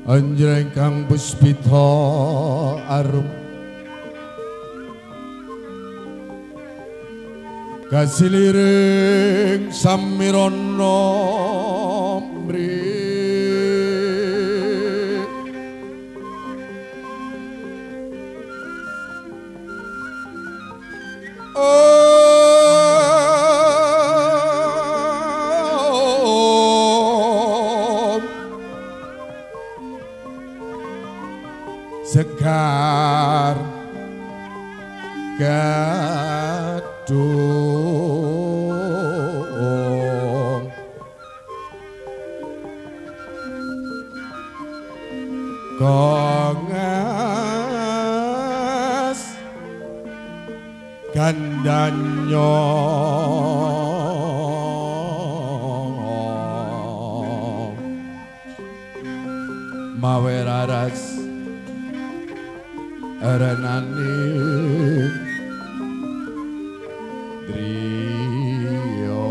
Anjreng kang puspita arum kasiliring samirana mri Sekar gadung kongas gandanya maweraras aranane driya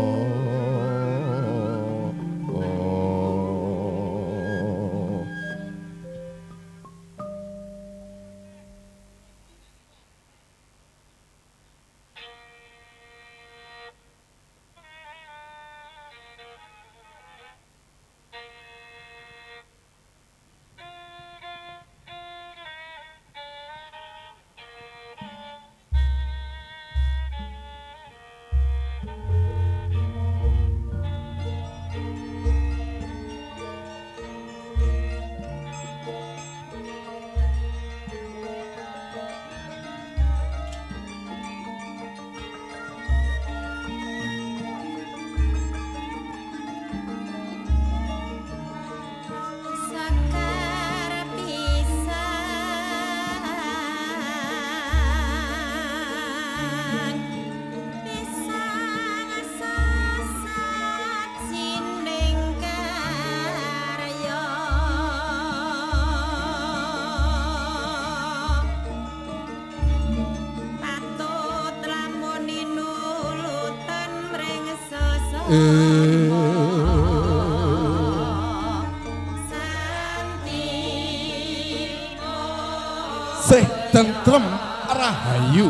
Sih tentrem rahayu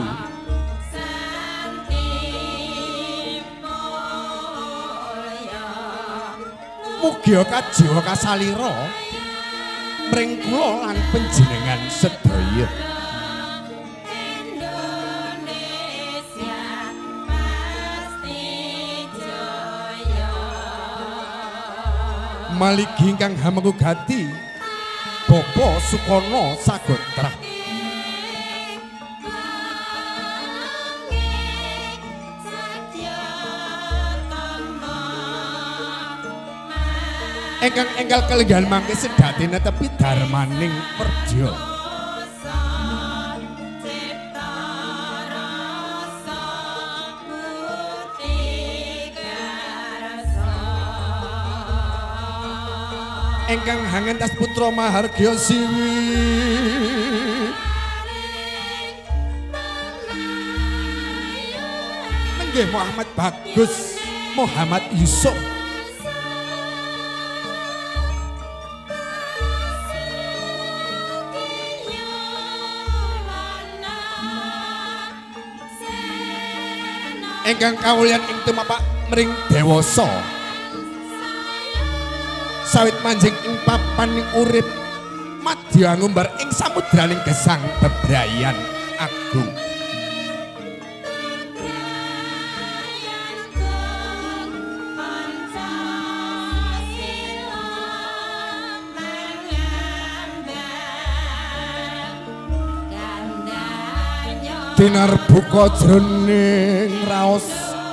mugia kajiwa kasalira mring kula lan panjenengan sedaya maligi ingkang hamengugati Bapa Sukono Sagotra ingkang enggal kalenggahan mangke sedatine tepi darmaning perja ingkang hangentas putra Mahargya Siwi nenggih Muhammad Bagus Muhammad Yusuf ingkang kawulyan ing tumapak mring dewasa sawit manjing ing papan ing urip madya ngumbar ing samudraning gesang bebrayan agung dinar buka jroning raos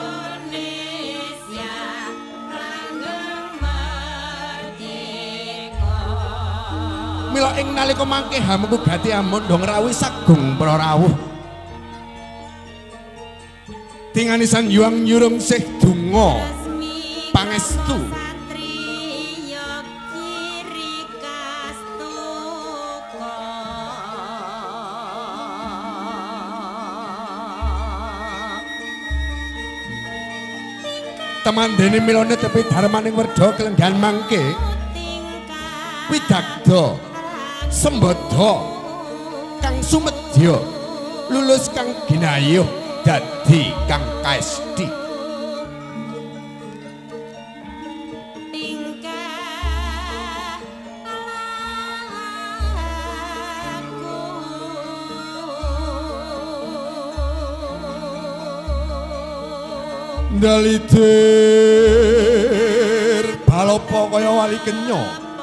mila ing nalika mangke hamengugati amandha ngrawuhi sagung para rawuh tinganisan yuang nyurung sih donga pangestu teman dene milone tepi darmaning werda kelenggan mangke Widagda Sembada kang sumedya lulus kang ginayuh dadi kang kaesti. Dalitir balopo kaya wali kenya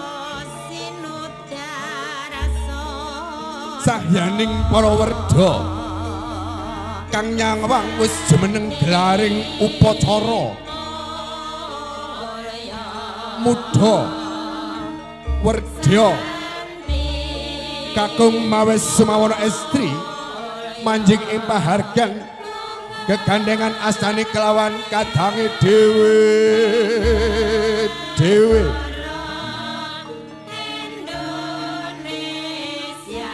sahyaning para werda kang nyawang wis jemeneng gelaring upacara muda werda kakung mawis sumawana estri manjing ing pahargan kegandengan astani kelawan kadange dhewe Indonesia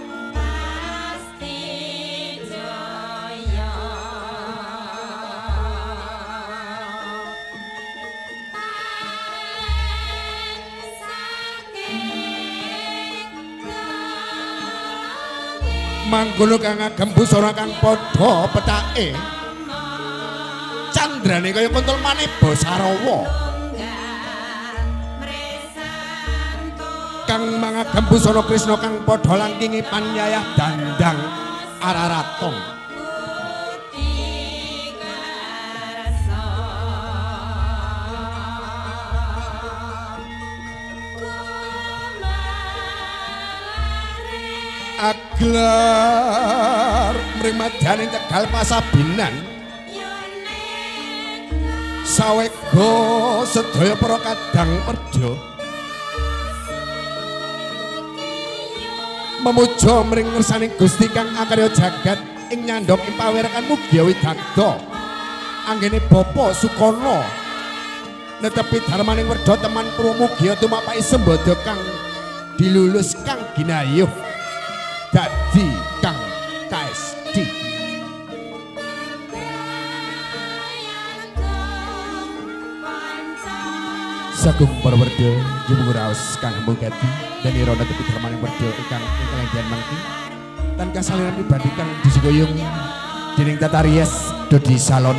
pasti jaya. Mangkono kang agem busana kang padha petake candrane kaya kuntul maneba Sarawa kang mangagem busana Krisna kang padha langkingi panyayah dandang Araratong aglar mrimadaning Tegal Pasabinan sawega sedaya para kadang perja memuja mring ngersaning Gusti kang akarya jagat ing nyandhok ing pawerakan Mugia Widagda anggene Bapa Sukana netepi darmaning werda teman Purwomugia tumapaki sembada kang dilulus kang ginayuh dadi kang kaesti sagung para werda jumung raos kang mugati dan irona tepi darmaning werda ingkang kelenggan mangki tan kasaliran pribadi kang disuguyung dening Tata Rias Dodi Salon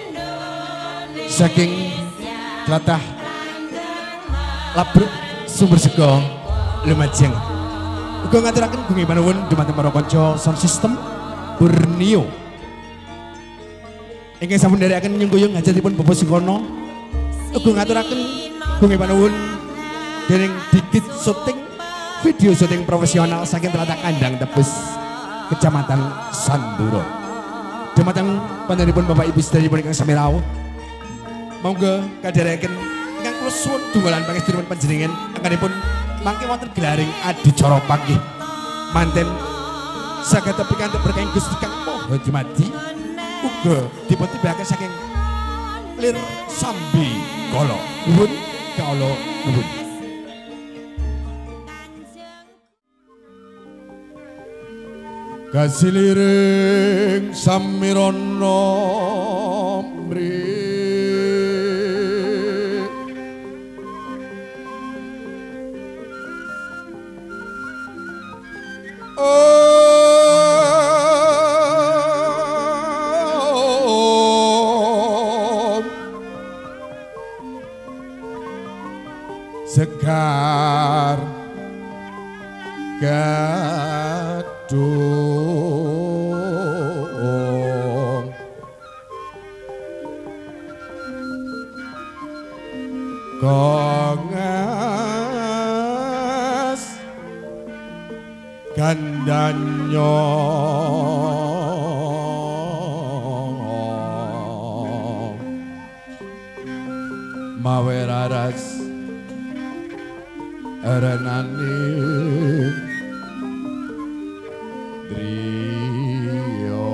saking tlatah Labruk Sumber Sego Lumajang uga ngaturaken gunggih panuwun dumateng para kanca sound system Borneo ingkang sampun nderekaken nyungguyung hajatipun Bapak Sukana uga ngaturaken gunggih panuwun dening Dikit syuting video syuting profesional saking tlatah Kandang Tebus Kecamatan Sanduro dumateng panjenenganipun Bapak Ibu sedherekipun ingkang sami rawuh monggo kadherekaken ingkang kula suwun tunggalan pangestunipun panjenengan anggenipun mangke wonten gelaring adicara panggih manten saged pikantuk berkahing Gusti Kang Maha Dumadi uga dipun tibakaken saking lir Sambi Kala nuwun kala nuwun kasiliring samirana mri Sekar gadung kongas gandanya maweraras aranane driya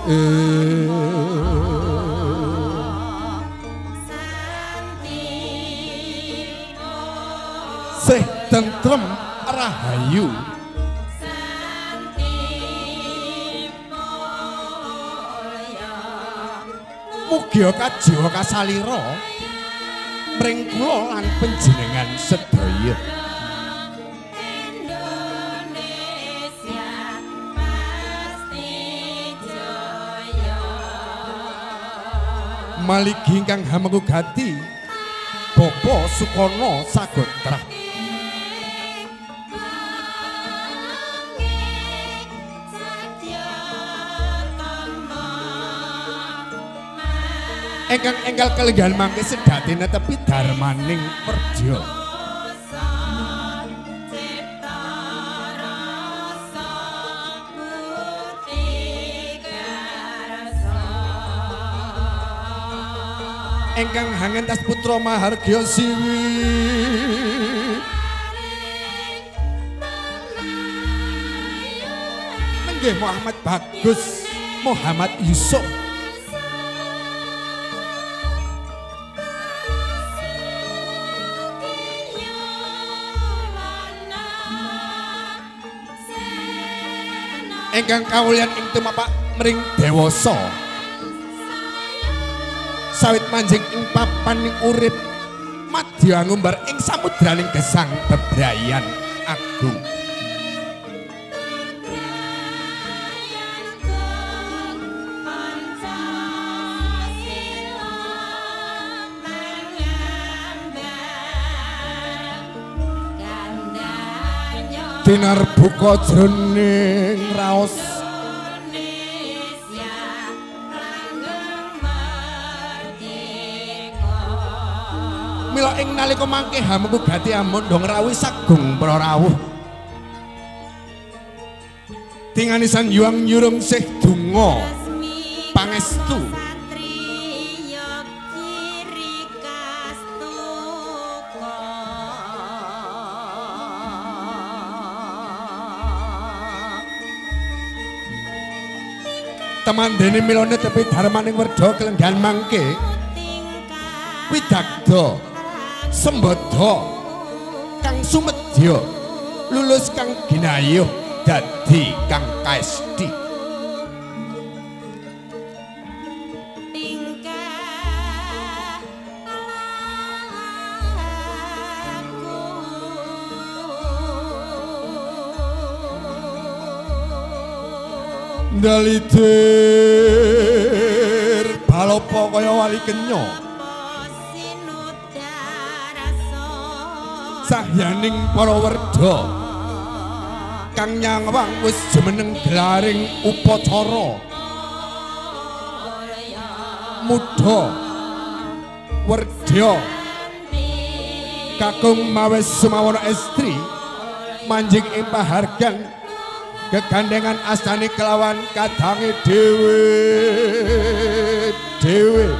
Sih tentrem rahayu mugia kajiwa kasalira mring kula lan panjenengan sedaya. Maligi ingkang hamengugati Bapa Sukarno Sagotra ingkang enggal kalenggan mangke sedati netepi darmaning perja ingkang hangentas putra Mahargya Siwi nenggih Muhammad Bagus Muhammad Yusuf ingkang kawulyan ing tumapak mring dewasa sawit manjing ing papan ing urip madya ngumbar ing samudraning gesang bebrayan agung dinar buka jroning raos mila ing nalika mangke hamengugati amandha ngrawuh sagung para rawuh tinganisan yuang nyurung sih donga pangestu teman dene milone tepi darmaning werda kelenggan mangke widagda sembada kang sumedya lulus kang ginayuh dadi kang kaesti ndalitir balopo kaya wali kenya sahyaning para werda kang nyawang wis jemeneng gelaring upacara muda werda kakung mawis sumawana estri manjing ing pahargan kegandengan astani kelawan kadange dewe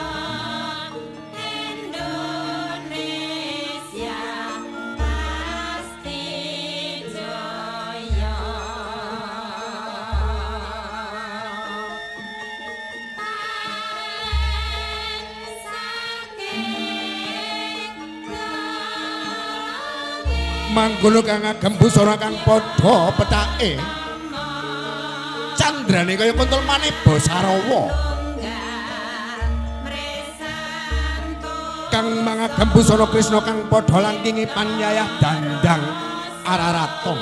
mangkono kang agem busana kang padha petake candrane kaya kontol maneba Sarawa kang mangagem busana Krishna kang padha langkingi panyayah dandang Araratong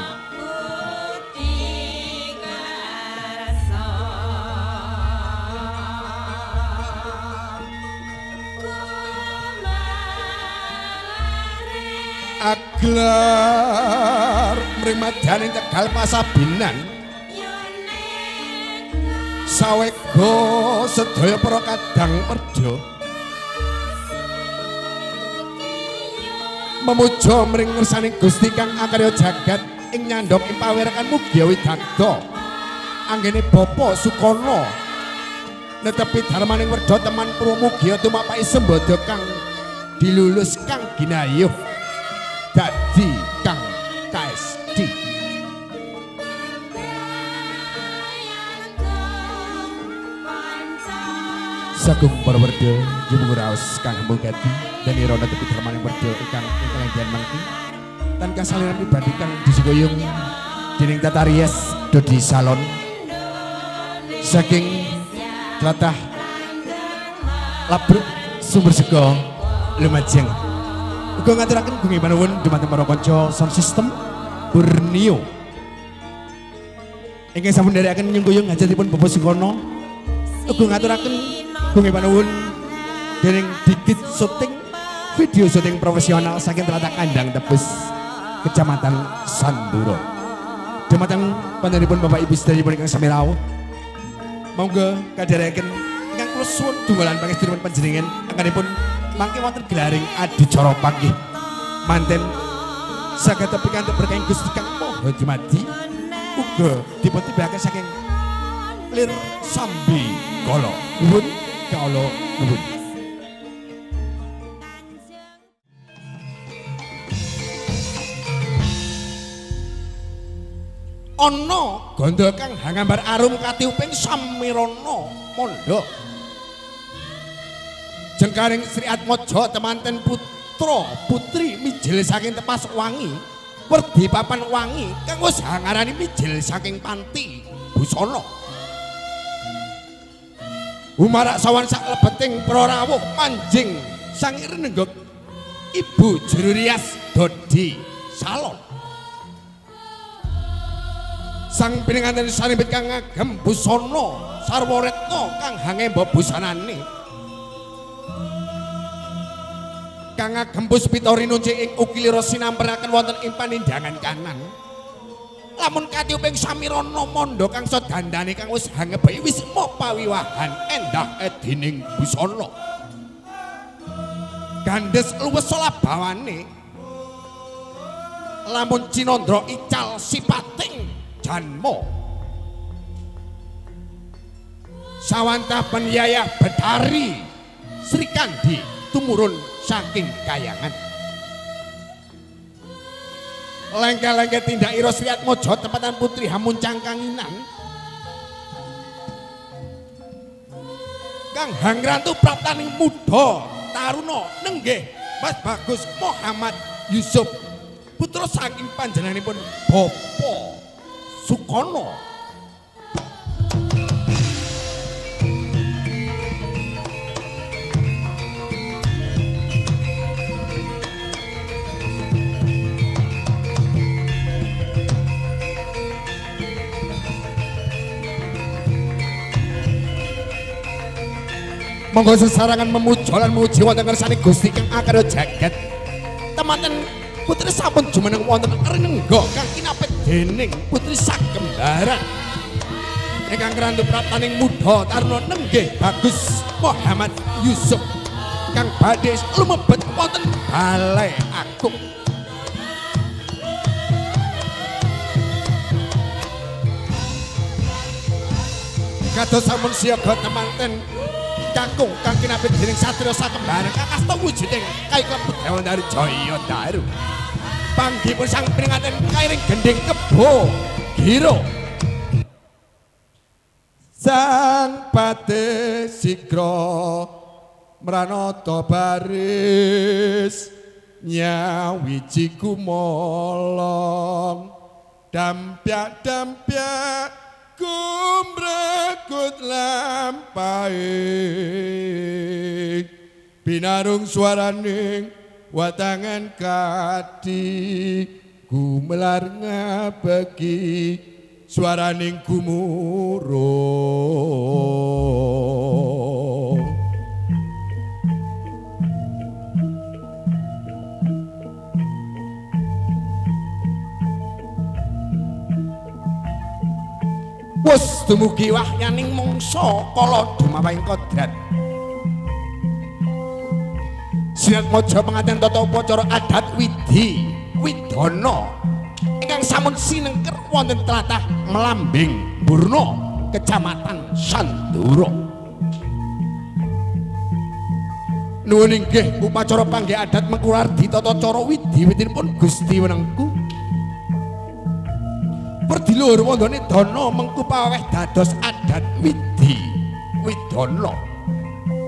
aglar mrimadyaning Tegal Pasabinan sawega sedaya para kadang perja memuja mring ngersaning Gusti kang akarya jagat ing nyandhok ing pawerakan mugia widagda anggene Bapa Sukarno netepi darmaning werda teman Purwomugia tumapaki sembada kang dilulus kang ginayuh dadi kang kaesti Sagung para werda jumung raos kang mbogati dan irona tepi termaning werda ingkang kelenggian mangki tan kasaliran pribadi kang disuguyung dening Tata Rias Dodi Salon saking tlatah Labruk Sumber Sego Lumajang uga ngaturaken gunggih panuwun dumateng para kanca sound system Borneo ingkang sampun nderekaken nyungguyung hajatipun Bapak Sikono uga ngaturaken gunggih panuwun dening Dikit syuting video syuting profesional saking tlatah Kandang Tebus Kecamatan Sanduro dumateng panjenenganipun Bapak Ibu sedherek ingkang sami rawuh monggo kadherekaken ingkang kula suwun tunggalan pangestunipun panjenengan anggenipun mangke wonten gelaring adicara panggih manten saged pikantuk berkah Gusti Kang Maha Dumadi uga dipun tibahaken saking lir Sambi Kala nuwun kala nuwun. Ana gandha kang hangambar arum katiuping samirana mondho jengkaring Sri Atmaja temanten putra putri mijil saking tepas wangi werdi papan wangi kang wis hangarani mijil saking panti busana umarak sawan sak lebeting prarawuh manjing sang renenggok Ibu Juru Rias Dodi Salon sang pinenganten sanebit kang ngagem busana sarwa retna kang hangemba busanane kang ngagem puspita rinunci ing ukilira sinamperaken wonten ing panindangan kanan lamun katiuping samirana mandha kang sedandane kang wis hangebahi wis pawiwahan endah edining busana gandes luwes labawane lamun Cinandra ical sipating janma sawantah penyayah Betari Sri Kandi tumurun saking kayangan lengke-lengke tindak ira Sri Atmaja tempatan putri hamuncang kanginan kang hangrantu praptaning muda taruna nenggih Mas Bagus Muhammad Yusuf putra saking panjenenganipun Bapa Sukono monggo sesarangan memuja lan muji wonten kersane Gusti kang akarya jagat temanten putri sampun jumeneng wonten renengga kang kinapit dening putri sakembaran ingkang kerantu praptaning muda taruna nenggih Bagus Muhammad Yusuf kang badhe lumebet wonten Balai Agung kados sampun siaga temanten kakung kang kinapit dening satriya sakembaran kakasta wujuding kayu klebet Dewandari Jaya Daru panggihipun sang pinenganten kairing gending kebo giro sang pate sigra mranata baris nyawiji kumolong dampyak-dampyak kumrekut lampahe binarung swaraning watangan kadi gumelar ngabeki swaraning gumurung wis dumugi wahyaning mangsa kala dumawahing kodrat Sri Atmaja pengantin tata upacara adat Widhi Widana ingkang sampun sinengker wonten tlatah Melambing Burna Kecamatan Sanduro nuwun inggih upacara panggih adat Mengkulardi tata cara Widhi Widinipun Gusti Wenengku Perdilur wondone dana mengku paweh dados adat Widhi Widana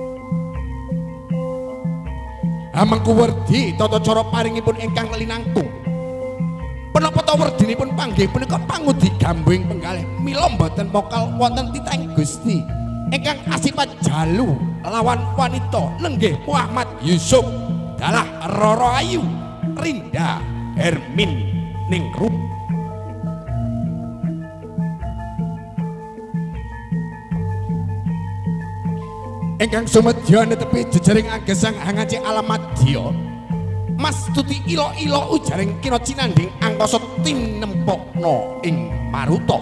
Amangku werdi tata cara paringipun ingkang linangkung. Punapa ta werdinipun panggih punika pangudi gambing penggalih mila mboten mokal wonten titahing Gusti ingkang asipat jalu lawan wanita lenggih Muhammad Yusuf dalah Roro Ayu Rinda Hermin Ningrup. Ingkang sumedya netepi jejaring agesang hangaci alamadya Mas tuti ilo-ilo ujaring kina cinanding angkasa tinempokno ing maruta.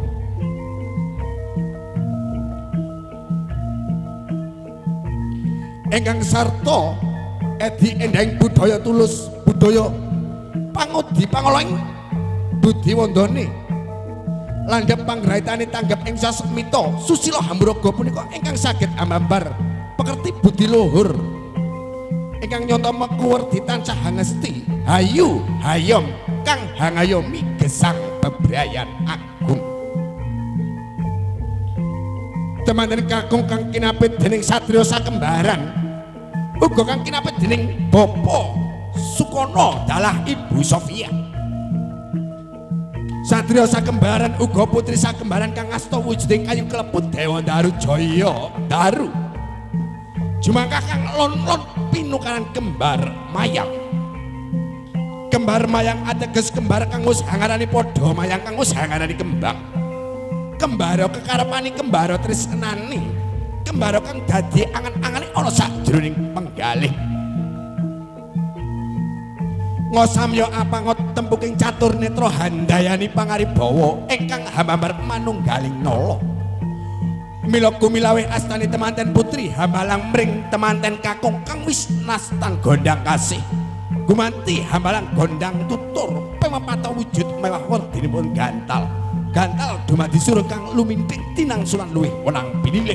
Ingkang sarta edi endahing budaya tulus budaya pangudi pangolong budi wandane landhep panggraitane tanggap ing sasmita susila hamburaga punika ingkang saged amambar pekerti budi luhur ingkang nyata mekuwerdi tansah hangesti hayu hayom kang hangayomi gesang bebrayan agung. Temanten kakung kang kinapit dening satriya sakembaran uga kang kinapit dening Bapa Sukono dalah Ibu Sofia. Satriya sakembaran uga putri sakembaran kang asta wujuding kayu kleput Dewa Daru Jaya Daru. Jumangkah kang lon-lon pinukaran kembar mayang. Kembar mayang ateges kembar kang wis hangarani padha mayang kang wis hangarani kembang. Kembara kekarepani kembara tresnani. Kembara kang dadi angan-angane ana sajroning penggalih. Ngosamya apangot tempuking catur netra handayani pangaribawa ingkang hamambar manunggaling nala. Mila kumilawe astani temanten putri hambalang mring temanten kakung kang wis nastang gondang kasih. Gumanti hambalang gondang tutur pemapata wujud mewah werdinipun gantal. Gantal dumadi suruh kang luminting tinangsulan luwih wenang pinilih.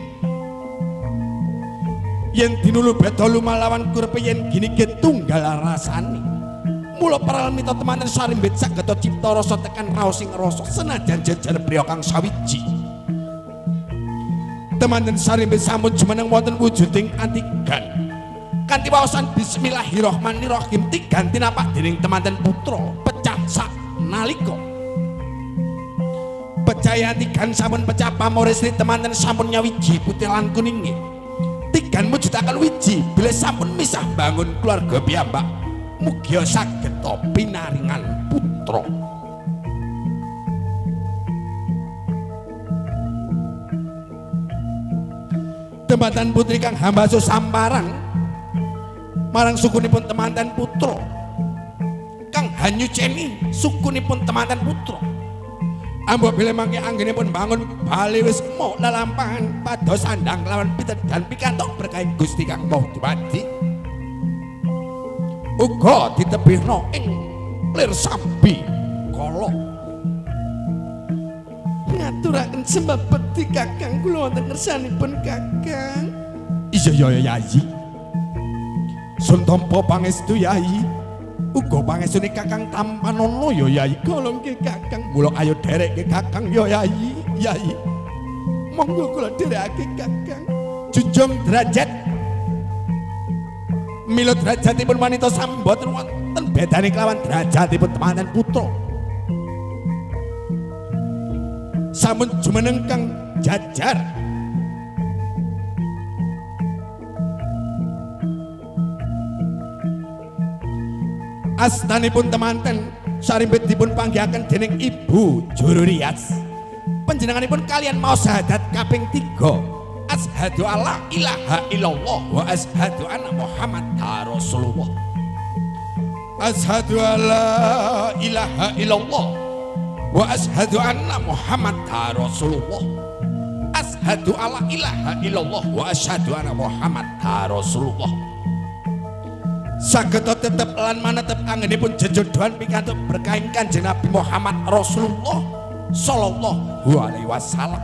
Yen dinulu beda lumalawan kurepe yen gini tunggal rasani. Mula paralmita temanten sarimbit sageta cipta rasa tekan raos sing rasa senajan jejer priya kang sawiji. Temanten sarimbit sampun jumeneng wonten wujuding antigan. Kanthi waosan bismillahirrahmanirrahim tigan tinapak dening temanten putra pecah sak nalika. Pecah tigan sampun pecah pamoristri temanten sampun nyawiji putih lan kuninge. Tigan mujudaken wiji bilih sampun misah bangun keluarga piyambak. Mugia sageta pinaringan putra. Temanten putri kang hamba samparan marang sukunipun temanten putra kang hanyuceni sukunipun temanten putra. Ambok bilih mangke anggenipun bangun bali wis mok lelampahan pados sandang lawan pitedan pikantuk berkahi Gusti kang Maha Dumadi. Uga ditebihna ing lir sambi kala. Ngaturaken sembah bekti Kakang kula wonten ngersanipun Kakang. Iya ya Yayi. Sun tampa pangestu Yayi. Uga pangestune Kakang Tampanana ya Yayi. Kala nggih Kakang, mula ayo dherekke Kakang ya Yayi. Yayi. Monggo kula dherekake Kakang. Junjung derajat. Mila derajatipun wanita samboten wonten bedane kelawan derajatipun temanten putra. Sampun jumeneng kang jajar. Astanipun temanten sarimbit dipun panggihaken dening Ibu Juru Rias. Panjenenganipun kalian mau syahadat kaping 3. Ashhadu alla ilaha illallah wa ashhadu anna Muhammadar Rasulullah. Ashhadu alla ilaha illallah wa ashhadu anna Muhammadar Rasulullah. Ashhadu alla ilaha illallah wa ashhadu anna Muhammadar Rasulullah. Sageta tetep lan manetep anggenipun jejodohan pikantuk berkaing Kanjeng Nabi Muhammad Rasulullah sallallahu alaihi wasallam.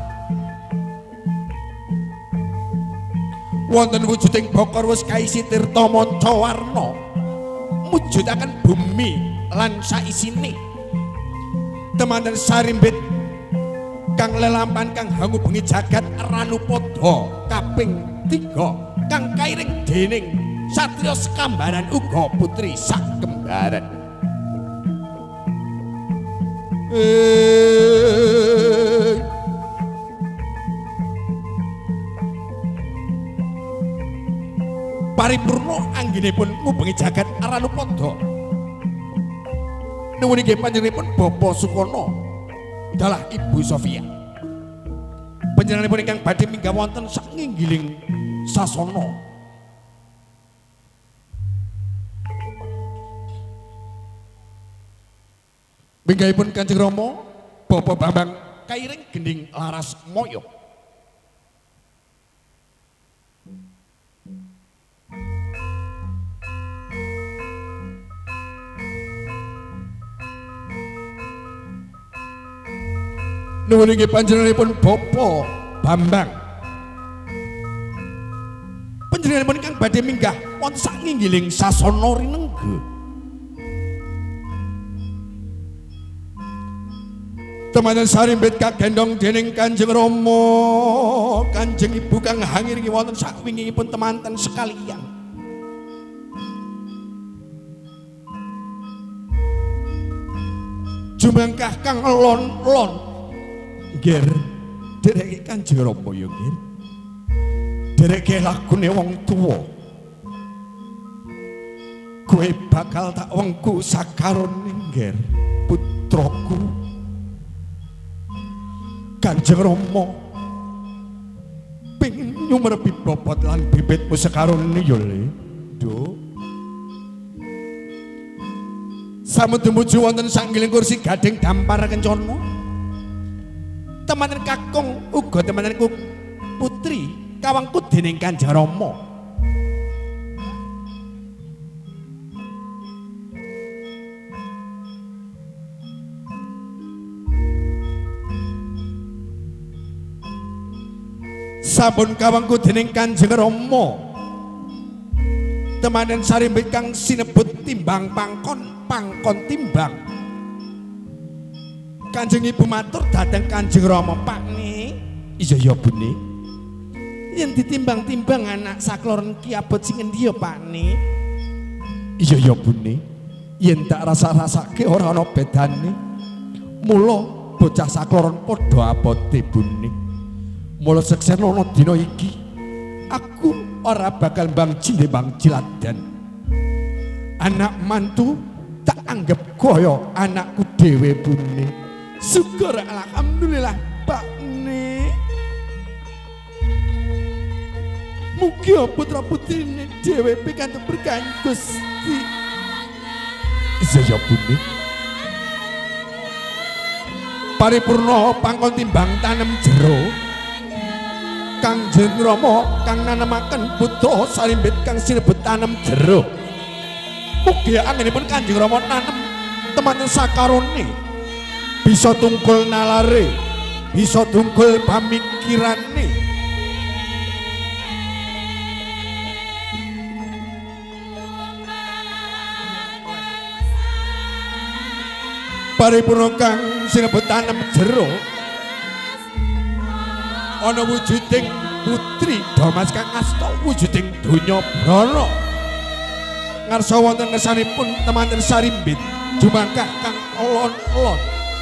Wonten wujuding bokor wis kaisi tirta manca warna mujudaken bumi lan saisine. Temanten sarimbit kang lelampahan kang hangu bengi jagat Ranupada kaping 3 kang kairing dening satriya sekambaran uga putri sakembaran. Paripurna anggenipun ngubengi jagat Aranupada. Nuwun inggih panjenenganipun Bapa Sukana dalah Ibu Sofia. Panjenenganipun ingkang badhe minggah wonten sanginggiling sasana. Minggahipun Kanjeng Rama Bapak Bambang Kairing Gending Laras Moyo. Nuwun inggih panjenenganipun Bapak Bambang. Panjenenganipun ingkang badhe minggah wonten sanginggiling sasana rinengga. Temanan sarimbit kagendong dening Kanjeng Rama, Kanjeng Ibu kang hangiringi wonten sakwingipun temanten sekalian. Jumangkah kang elon-elon. Nggih, dereke Kanjeng Rama ya nggih. Dereke lakune wong tuwa. Kowe bakal tak wengku sakarone nggih, putraku. Kanjeng Rama pengin nyumerepi bobot lan bibitmu sekarone ya Le. Nduk. Sampun tumuju wonten sanggiling kursi gading dampar kencana. Temanen kakung uga temanenku putri kawangku dening Kanjeng Rama. Sampun kawangku dening Kanjeng Rama. Temanen sarimbit kang sinebut timbang pangkon, pangkon timbang. Kanjeng Ibu matur dhateng Kanjeng Rama, "Pakne, iya ya Bune. Yen ditimbang-timbang anak sakloron ki abot sing endi ya Pakne?" "Iya ya Bune. Yen tak rasa-rasake ora ana bedane. Mula bocah sakloron padha abote Bune. Mula seksena ana dina iki aku ora bakal mbang cindembang ciladan. Anak mantu tak anggap kaya anakku dhewe Bune. Syukur alhamdulillah Pakne. Mugi putra putrine dhewe pikantuk berkah Gusti." "Iya ya Bune." Paripurna pangkon timbang tanem jero. Kanjeng Rama kang nanemaken putra sarimbit kang sinebut tanem jero. Mugi anggenipun Kanjeng Rama nanem teman sakarone bisa tungkul nalare, bisa tungkul pamikirane. Paripurna kang sinebut tanem jero ana wujuding putri Damas kang asta wujuding donya brana. Ngarsa wonten ngersanipun temanten sarimbit jumangkah kang elon-elon.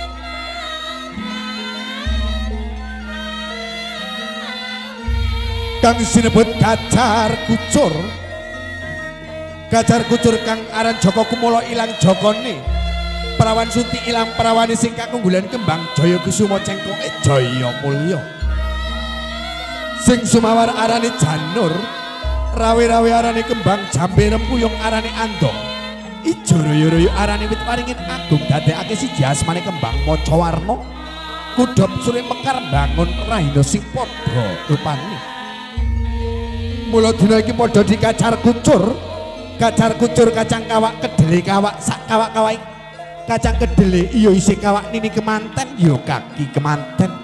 Kang sinebut Kajar Kucur. Kajar Kucur kang aran Jaka Kumala ilang jakane. Prawan Suti ilang prawane sing kakunggulan kembang Jaya Kusuma cengkoke Jaya Mulya. Sing sumawar arane Janur, rawe-rawe arane kembang jambe rempuyung arane Andong. Ijo royo-royo arane wit waringin agung dadekake siji asmane kembang Macawarna. Kudhop sure mekar bangun rahina sing padha rupane. Mula dina iki padha dikacar kucur. Kacar kucur kacang kawak kedele kawak sak kawak-kawak. Kacang kedele iya isih kawak nini kemanten ya kaki kemanten.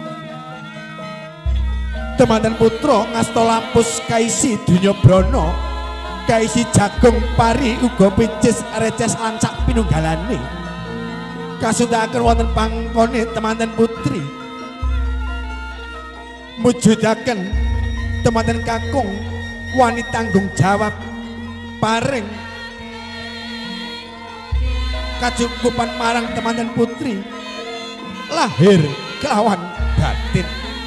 Temanten putra ngasta lampus kaisi dunya brana, kaisi jagung pari uga picis reces lan sak pinunggalane. Kasundhaken wonten pangkone temanten putri. Mujudaken temanten kakung wani tanggung jawab paring kacukupan marang teman dan putri lahir kelawan batin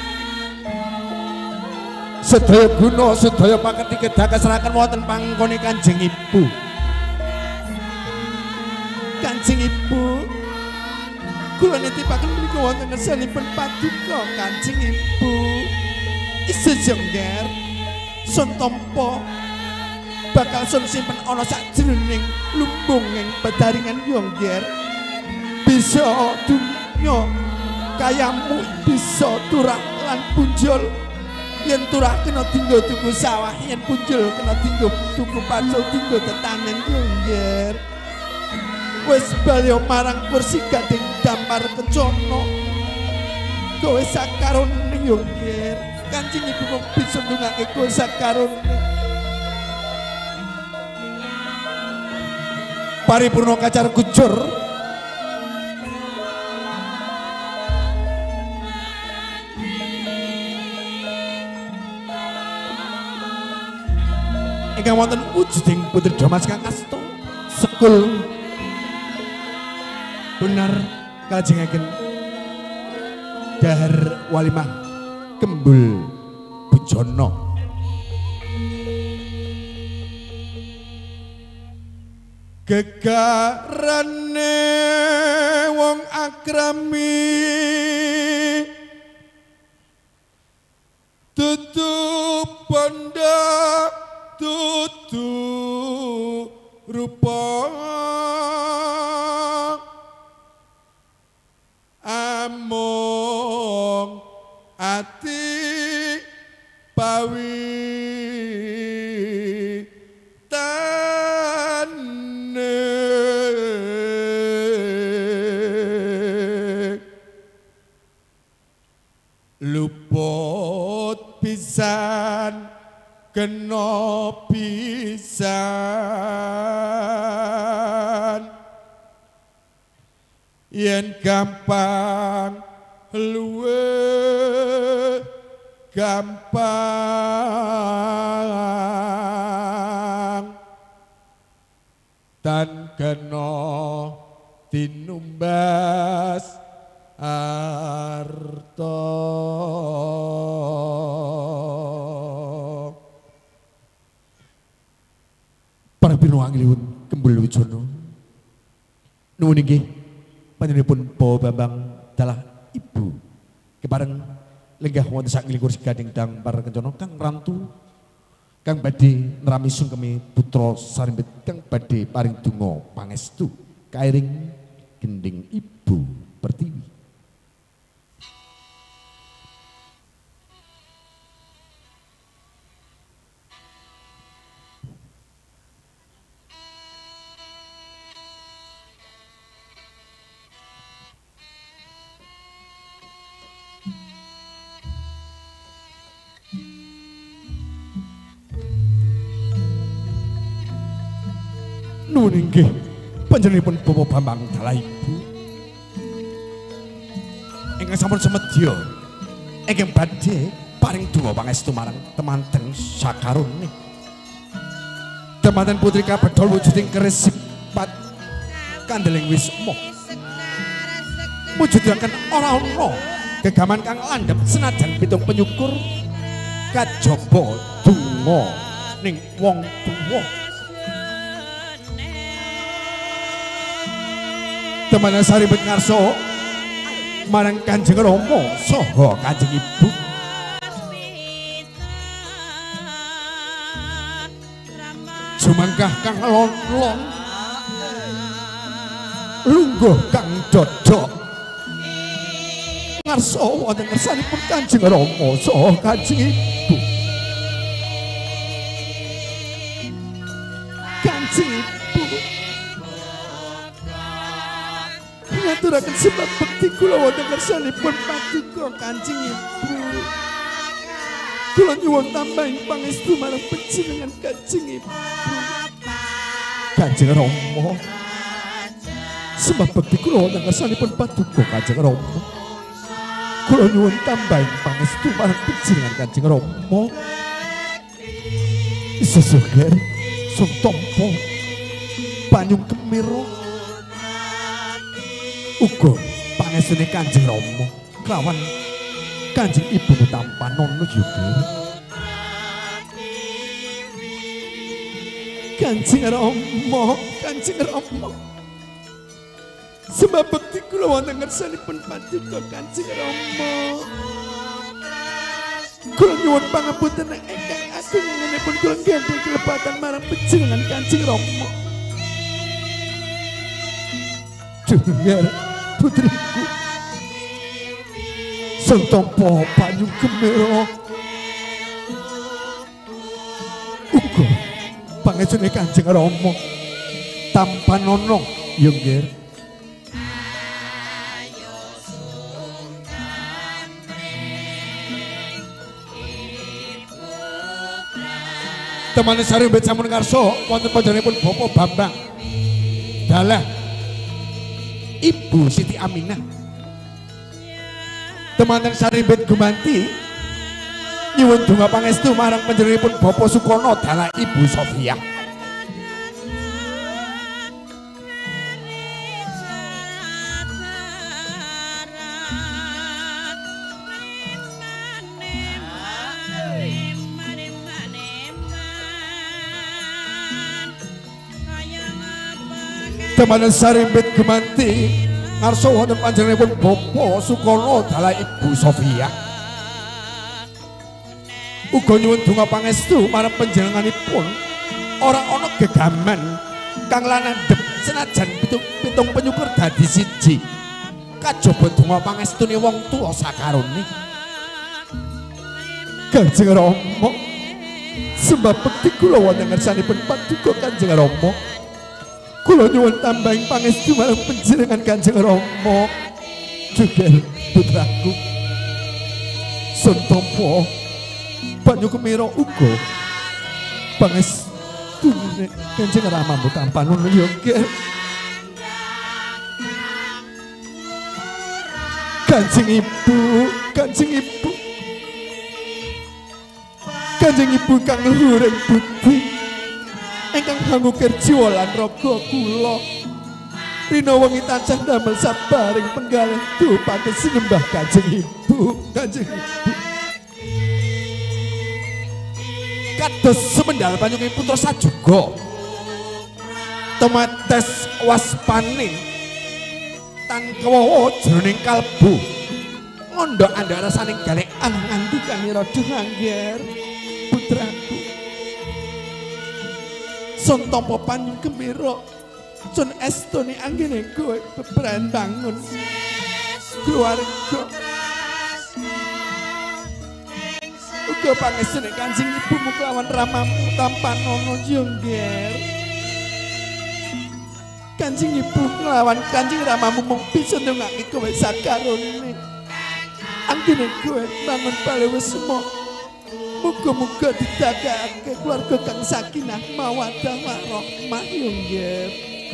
sedaya guna sedaya paketi kedah kaseraken wonten pangkone Kanjeng Ibu. Kanjeng Ibu kula nitipaken menika wonten ngersanipun paduka Kanjeng Ibu isih jengger sun tampa bakal sun simpen ana sajroning lumbung ing bedaringan yongger bisa dunya kayamu bisa turah lan punjul yen turah kena dinggo tuku sawah yen punjul kena dinggo tuku pacul dinggo tetanen yongger wis bali marang kursi gading dampar kecono kowe sakarone yongger Kanjeng Ibu kok bisa ndungake kowe sakarone paripurna kacar kujur ingkang wonten wujuding putri Damas kang asta sekul benar kalajengaken dahar walimah Kembul Bujono. Gegarane wong akrami tutup bondo tutu rupa among ati pawi luput pisan kena pisan yen gampang luwe gampang tan kena tinumbas arto para pinuangliun Kembul Bujono nuwun inggih panjenenganipun Bawa Bambang dalah ibu kepareng lenggah wonten saking kursi gading dampar kencana kang rantu kang badhe nrami sungkeme putra sarimbit kang badhe paring donga pangestu kairing gending Ibu Pertiwi. Nuwun inggih panjenenganipun Bawa Bambang dalah ibu ingkang sampun semedya ingkang badhe paring donga pangestu marang temanten sakarone temanten putri kabedhol wujuding keris sipat kandeling wisma mujudaken ora ana gegaman kang landhep senajan pitung penyukur kajaba donga ning wong tuwa. Teman saribet ngarso marang Kanjeng Rama saha Kanjeng Ibu jumangkah kang lon-lon lungguh kang dodok ngarso wonten ngersanipun Kanjeng Rama saha Kanjeng Ibu. Kanjeng Ibu ngaturaken sebab bekti kula wonten ngersanipun paduka Kanjeng Ibu. Kula nyuwun tambahing pangestu marang panjenengan Kanjeng Ibu. Kanjeng Rama sebab bekti kula wonten ngersanipun paduka Kanjeng Rama. Kula nyuwun tambahing pangestu marang panjenengan Kanjeng Rama. Sesuger Sutompo banyu kemiro uga pangestune Kanjeng Rama kelawan Kanjeng Ibu Tampanono juga Kanjeng Rama sembah bekti kula wonten ngersanipun paduka Kanjeng Rama kula nyuwun pangapunten ingkang agung ngenipun kula gandeng kelepatan marang panjenengan Kanjeng Rama Dengar putriku Sutompo banyu kemiro uga pangestune Kanjeng Rama Tampanono ya nggih Temane sari mbet sampun ngarsa wonten panjenenganipun Bapak Bambang dalah Ibu Siti Aminah teman sari mbet gumanti nyuwun donga pangestu marang panjenenganipun Bapak Sukono dalah Ibu Sofia Teman sari mbet gumanti ngarsa wonten panjenenganipun Bapak Sukono dalah Ibu Sofia uga nyuwun donga pangestu marang panjenenganipun ora ana gegaman kang landhep senajan pitung penyukur dadi siji kajaba donga pangestune wong tuwa sakarone Kanjeng Rama sembah bekti kula wonten ngersanipun paduka Kanjeng Rama kula nyuwun tambahing pangestu marang panjenengan Kanjeng Rama Jugel putraku Sutompo banyu kemiro uga pangestune Kanjeng Rama Tampanono ya nggih Kanjeng Ibu kang luhuring budi ingkang hangukir jiwa lan raga kula rina wengi tansah damel sabaring penggalih dupados sinembah Kanjeng Ibu kados semendal panyungi putra sajuga tomates waspane tan kawawa jroning kalbu ngondhok andhak rasaning galek nganti kanira dhangger putraku sun tampa panyung gembira sun estune anggene kowe beberan bangun keluarga uga pangestune Kanjeng Ibumu kelawan ramamu Tampanono Jongger Kanjeng Ibu kelawan Kanjeng Ramamu mung bisa ndongake kowe sakarone anggene kowe bangun bali wesmo muga-muga didagake keluarga kang sakinah mawaddah warahmah yo nggih.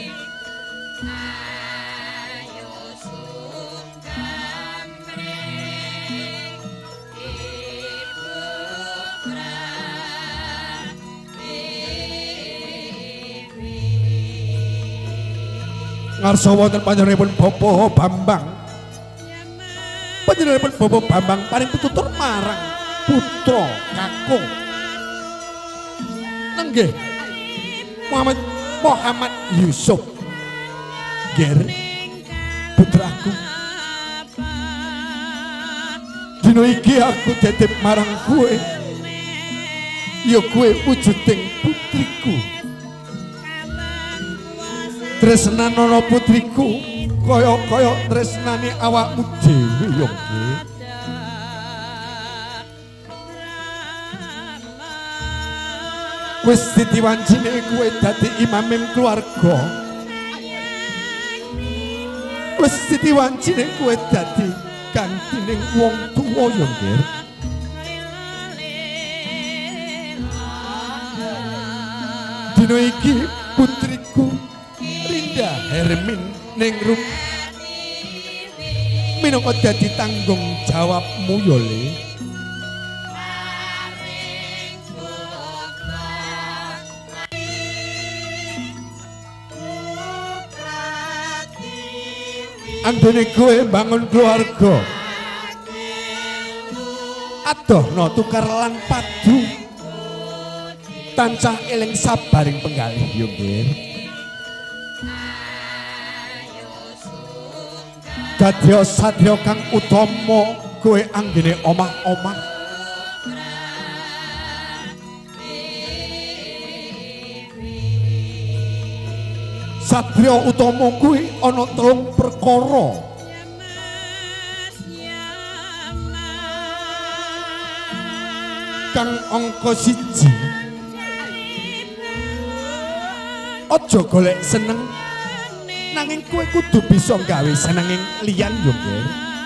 Ngarsa wonten panjenenganipun Bapak Bambang. Panjenenganipun Bapak Bambang paring pitutur marang putra kakung nenggih Muhammad Yusuf ger putraku dina iki aku titip marang kowe ya kowe wujuding putriku tresnanono putriku kaya tresnane awakmu dhewe ya nggih. Wis ditiwancine kowe dadi imaming keluarga. Wis ditiwancine kowe dadi gantining wong tuwa ya nggih. Dina iki putriku Rinda Hermin Ningrum minangka dadi tanggung jawabmu ya Le. anggone kowe bangun keluarga adohno tukar lan padu tansah eling sabaring penggalih yo nggih dadya sadya kang utama kowe anggene omah-omah Satria utama kuwi ana 3 perkara. Kang angka 1. Aja golek seneng nanging kowe kudu bisa gawe senenging liyan yo nggih.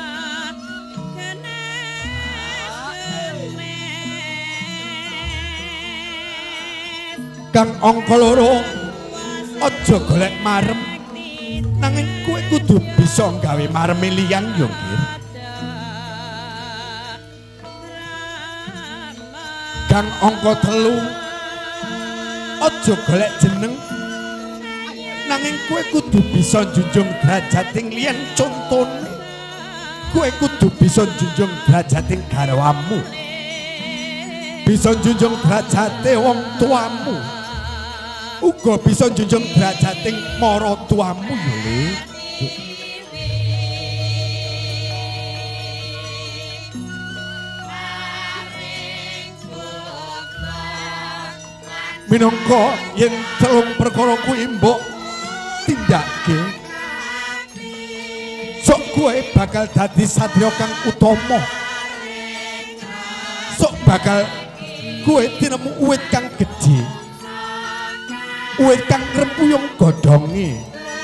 Kang angka 2 aja golek marem nanging kowe kudu bisa gawe marem liyan yo nggih. Kang angka 3 aja golek jeneng nanging kowe kudu bisa njunjung derajating liyan contone kowe kudu bisa njunjung derajating garwamu bisa njunjung derajate wong tuamu uga bisa njunjung derajating maratuamu yo Le. Minangka yen 3 perkara kuwi mbok tindakke sok kowe bakal dadi satria kang utama sok bakal kowe tinemu uwit kang gedhe uwit kang rempuyung godhonge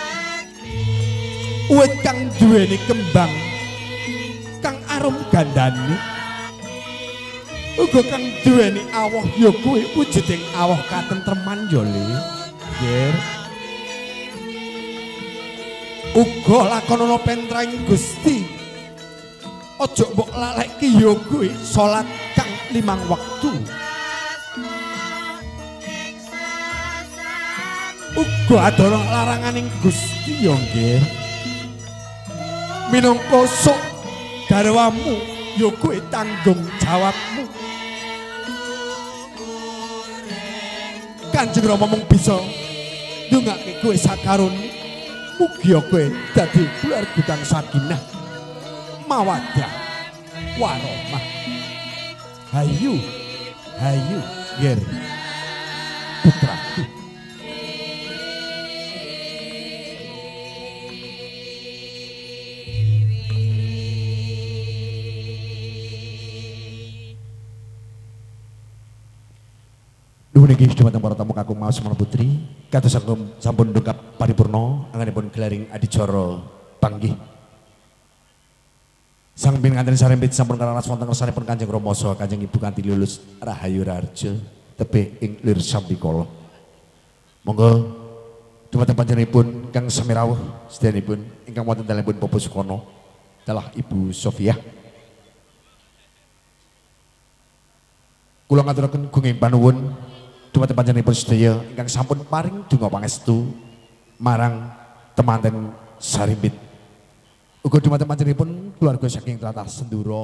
uwit kang duweni kembang kang arum gandane uga kang duweni awah ya kuwi wujuding awah katentreman ya Le nggih uga lakonana pentraing Gusti aja mbok laleki ya kuwi salat kang 5 wektu uga adono laranganing Gusti ya nggih minangka sok garwamu ya kuwi tanggung jawabmu Kanjeng Rama mung bisa ndongake kowe sakarone mugi kowe dadi keluarga kang sakinah mawaddah warahmah hayu hayu ger putraku. Nuwun inggih dhumateng para tamu kakung maos Semana Putri kados sampun ndungkap paripurna anganipun gelaring adicara panggih. Sang pinganten sarembit sampun kararas wonten kersanipun Kanjeng Rama saha Kanjeng Ibu kanthi lulus Rahayu Rarja tebih ing lir sambikala. Monggo dhumateng panjenenganipun Kang sami rawuh sedyanipun ingkang wonten dalemipun Bapak Sukono dalah Ibu Sofia. Kula ngaturaken gunging panuwun dhumateng panjenenganipun sedaya ingkang sampun paring donga pangestu marang temanten sarimbit. Uga dhumateng panjenenganipun keluarga saking tlatah Senduro.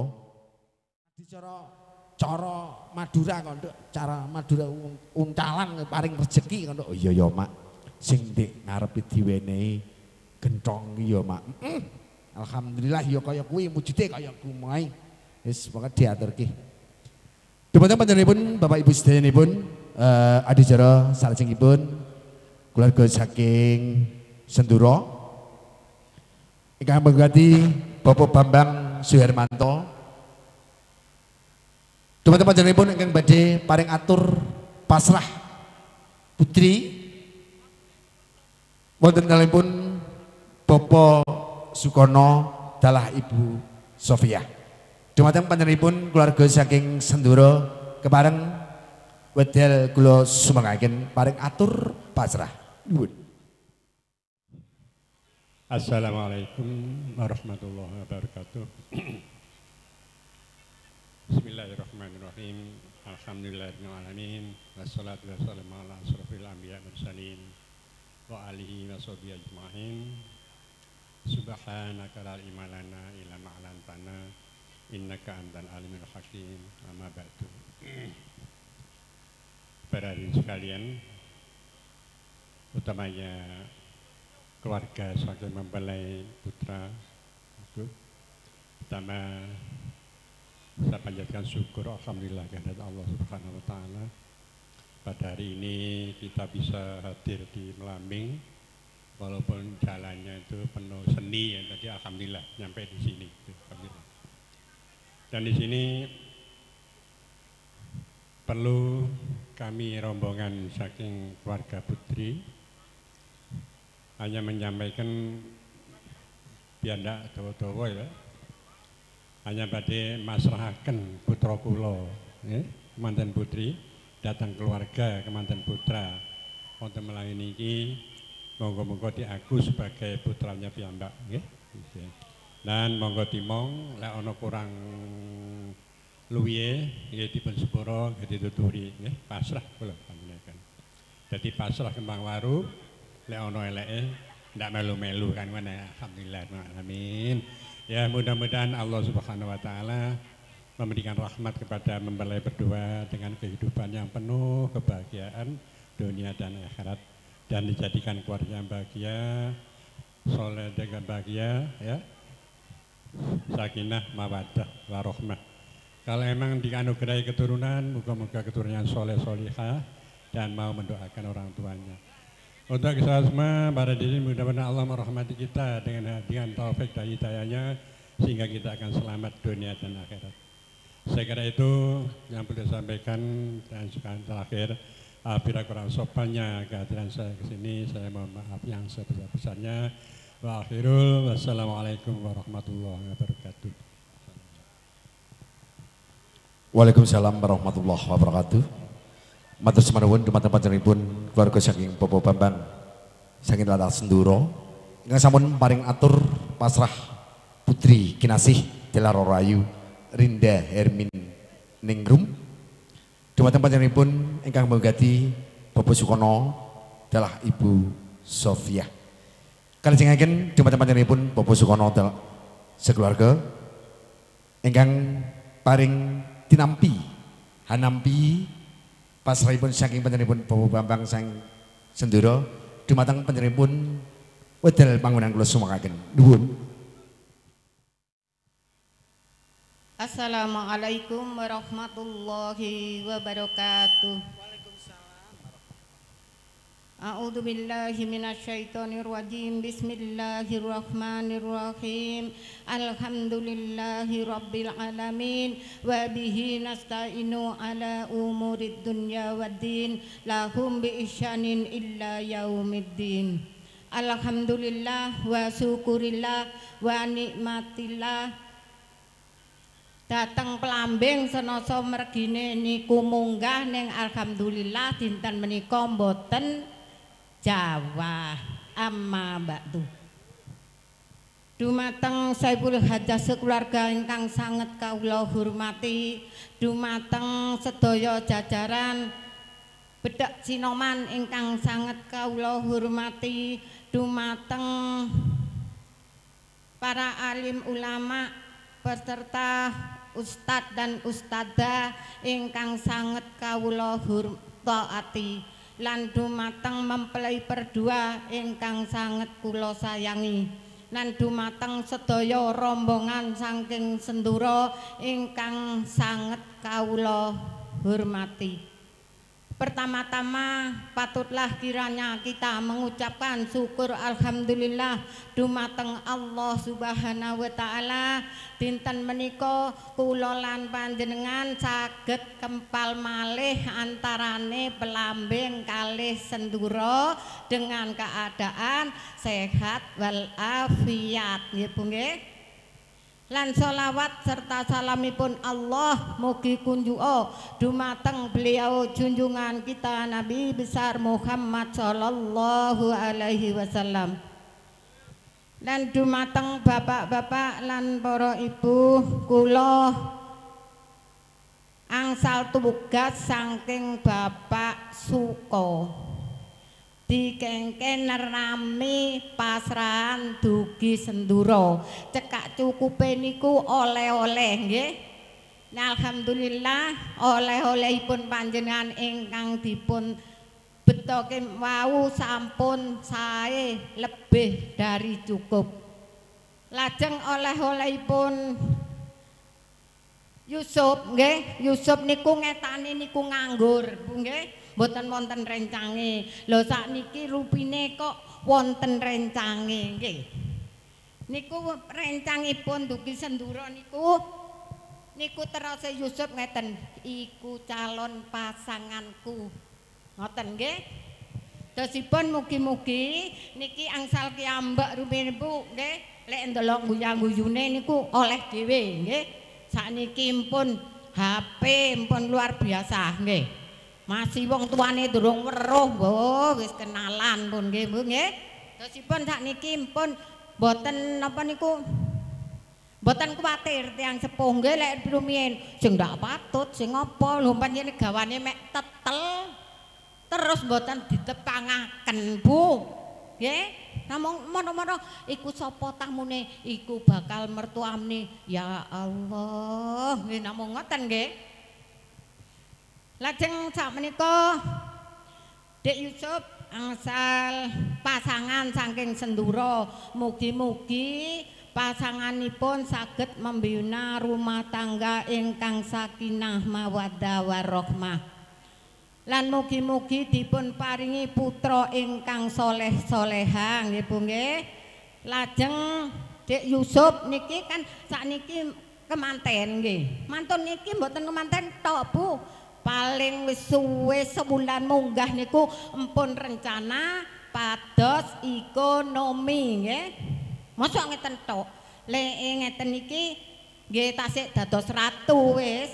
Cara Madura kok Nduk, cara Madura uncalan paring rezeki kok Nduk. Oh iya ya Mak, sing ndek ngarepe diwenehi genthong ya Mak. Alhamdulillah ya kaya kuwi wujude kaya kuwi. Wis pokoke diaturke. Dhumateng panjenenganipun Bapak Ibu sedayanipun adicara salajengipun keluarga saking Senduro ingkang mengganti Bapak Bambang Suhermanto. Dhumateng panjenenganipun ingkang badhe paring atur pasrah putri wonten dalemipun Bapak Sukono dalah Ibu Sofia. Dhumateng panjenenganipun keluarga saking Senduro kepareng wedal kula sumengaken paring atur pasrah. Nuwun. Assalamualaikum warahmatullahi wabarakatuh. Bismillahirrahmanirrahim. Alhamdulillahirabbil alamin. Wassalatu wassalamu ala asrofil anbiya'i mursalin wa alihi washabihi ajmain. subhanaka la ilma lana illa ma 'allamtana innaka antal alimul hakim. Amma ba'du. Para hadirin sekalian, utamanya keluarga saking mempelai putra, pertama saya panjatkan syukur alhamdulillah kehadirat Allah Subhanahu wa taala. Pada hari ini kita bisa hadir di Melambing walaupun jalannya itu penuh seni ya, tadi alhamdulillah nyampe di sini. Alhamdulillah. Dan di sini perlu kami rombongan saking keluarga putri hanya menyampaikan biar ndak dawa-dawa ya. Hanya badhe masrahaken putra kula nggih, kemanten putri datang keluarga kemanten putra wonten melayani iki monggo-monggo diaku sebagai putranya piyambak nggih. Dan monggo timong lek ana kurang luwihe nggih dipun sepura nggih dituturi nggih pasrah kula panjenengan. Dadi pasrah kembang waru lek ana eleke ndak melu-melu kan ngene alhamdulillah amin. Ya mudah-mudahan Allah Subhanahu wa taala memberikan rahmat kepada mempelai berdua dengan kehidupan yang penuh kebahagiaan dunia dan akhirat dan dijadikan keluarga yang bahagia, soleh dengan bahagia ya. Sakinah mawaddah warahmah. Kalau emang dianugerahi keturunan, moga-moga keturunan soleh solihah dan mau mendoakan orang tuanya. Untuk kita semua, para diri mudah-mudahan Allah merahmati kita dengan taufik dan hidayahnya sehingga kita akan selamat dunia dan akhirat. Saya kira itu yang perlu disampaikan dan sekarang terakhir bila kurang sopannya kehadiran saya ke sini, saya mohon maaf yang sebesar-besarnya. Wa akhirul wassalamualaikum warahmatullahi wabarakatuh. Waalaikumsalam warahmatullahi wabarakatuh. Matur semanuwun dumateng panjenenganipun keluarga saking Bapak Bambang saking Tlatah Senduro ingkang sampun paring atur pasrah putri kinasih Tilar Rayu Rinda Hermin Ningrum dumateng panjenenganipun ingkang mengganti Bapak Sukono adalah Ibu Sofia. Kalajengaken dumateng panjenenganipun Bapak Sukono sekeluarga ingkang paring tinampi hanampi pasrahipun saking panjenenganipun Bapak Bambang sang Senduro dumateng panjenenganipun wedal pangunan kula sumakaken nuwun. Assalamualaikum warahmatullahi wabarakatuh. A'udzu billahi minasyaitonir rajim. Bismillahirrahmanirrahim. Alhamdulillahi rabbil alamin wa bihi nasta'inu ala umurid dunya waddin lahum bi ihsanin illa yaumiddin. Alhamdulillah wa syukurillah wa nikmatillah. Dateng Pelambing senasa mergine niku munggah ning alhamdulillah dinten menika mboten Jawa. Amma ba'du. Dumateng Saiful Hajah sekeluarga ingkang sanget kawula hormati, dumateng sedaya jajaran Bedhak Sinoman ingkang sanget kawula hormati, dumateng para alim ulama beserta ustadz dan ustadzah ingkang sanget kawula hormati lan dumateng mempelai berdua ingkang sanget kula sayangi lan dumateng sedaya rombongan saking Senduro ingkang sanget kawula hormati. Pertama-tama patutlah kiranya kita mengucapkan syukur alhamdulillah dumateng Allah Subhanahu wa taala dinten menika kula lan panjenengan saged kempal malih antarane Pelambing kalih Senduro dengan keadaan sehat wal afiat nggih Bu nggih. Lan sholawat serta salamipun Allah mugi kunjuka dumateng beliau junjungan kita Nabi besar Muhammad sallallahu alaihi wasallam. Lan dumateng bapak-bapak lan para ibu kula angsal tugas saking Bapak Suko. dikengken nerami pasrahan dugi Senduro cekak cukupe niku oleh-oleh nggih. Nah, alhamdulillah oleh-olehipun panjenengan ingkang dipun betoke wau sampun sae lebih dari cukup. Lajeng oleh-olehipun Yusuf nggih, Yusuf niku ngetani niku nganggur, nggih. Mboten wonten rencange. Lho sakniki rupine kok wonten rencange nggih. Niku rencangipun dugi Senduro niku terus Yusuf ngeten, iku calon pasanganku. Ngoten nggih. Dosipun mugi-mugi niki angsal kiambak rupine Bu nggih, lek ndelok guyang-guyune niku oleh dhewe nggih. Sakniki pun HP pun luar biasa nggih. Masih wong tuane durung weruh, Bu, wis kenalan pun nggih, Bu nggih. Dosipun sakniki pun boten napa niku boten kuwatir tiyang sepuh nggih lek rumiyin sing ndak patut sing apa lho panjenengan gawane mek tetel terus boten ditepangaken, Bu. Nggih. Namung mono-mono iku sapa tamune iku bakal mertuamne ya Allah. Nggih namung ngoten nggih. Lajeng sakmenika Dik Yusuf angsal pasangan saking Senduro, mugi-mugi pasanganipun saged membina rumah tangga ingkang sakinah mawaddah warahmah. Lan mugi-mugi dipun paringi putra ingkang soleh-soleha nggih Bu nggih. Lajeng Dik Yusuf niki kan sakniki kemanten nggih. Mantun niki mboten kemanten tok Bu. Paling wis suwe sebulan munggah niku empun rencana pados ekonomi nggih. Mosok ngeten tok. Lek ngeten iki nggih tasik dados ratu wis.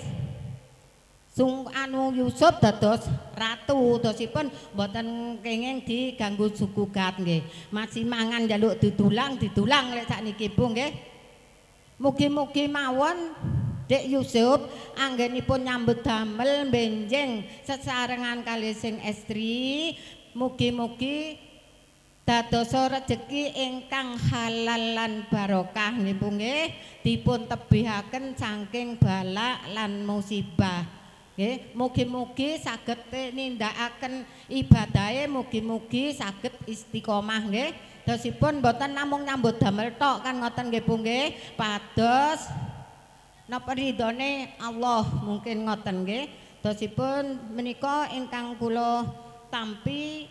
Yusuf dados ratu dosipun mboten kenging diganggu sugugat nggih. Masih mangan njaluk didulang lek sakniki Bu nggih. Mugi-mugi mawon Dik Yusuf anggenipun nyambut damel benjing sesarengan kali sing estri, mugi-mugi dadosa rejeki ingkang halal lan barokah nggih Bu nggih, dipun tebihaken saking bala lan musibah. Nggih, mugi-mugi saged nindakaken ibadahe, mugi-mugi saged istiqomah nggih. Dosipun mboten namung nyambut damel tok kan ngoten nggih Bu nggih, pados napa ridhone Allah mungkin ngoten nggih. Dosipun menika ingkang kula tampi